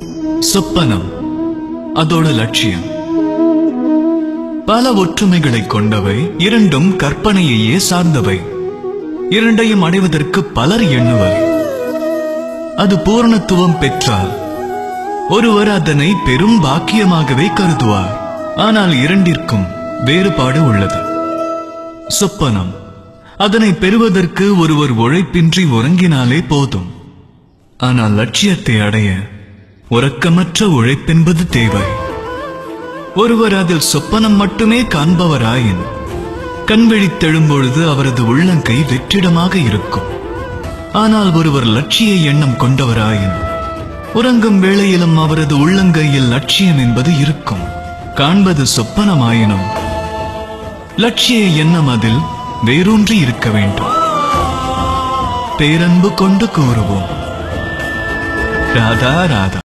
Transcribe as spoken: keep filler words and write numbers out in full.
சொப்பனம் அதோட லட்சியம். பல ஒற்றுமைகளை கொண்டவை, இரண்டும் கற்பனையையே சார்ந்தவை. இரண்டையும் அடைவதற்கு பலர் எண்ணுவர். அது பூரணத்துவம் பெற்றால் ஒருவர் அதனை பெரும் பாக்கியமாகவே கருதுவார். ஆனால் இரண்டிற்கும் வேறுபாடு உள்ளது. சொப்பனம் அதனை பெறுவதற்கு ஒருவர் உழைப்பின்றி உறங்கினாலே போதும். ஆனால் லட்சியத்தை அடைய உறக்கமற்ற உழைப்பென்பது தேவை. ஒருவர் அதில் சொப்பனம் மட்டுமே காண்பவராயின் கண்விழித்தெழும்பொழுது அவரது உள்ளங்கை வெற்றிடமாக இருக்கும். ஆனால் ஒருவர் லட்சிய எண்ணம் கொண்டவராயின் உறங்கும் வேளையிலும் அவரது உள்ளங்கையில் லட்சியம் என்பது இருக்கும். காண்பது சொப்பனமாயினும் லட்சிய எண்ணம் அதில் வேரூன்றி இருக்க வேண்டும். பேரன்பு கொண்டு கூறுவோம். ராதா ராதா.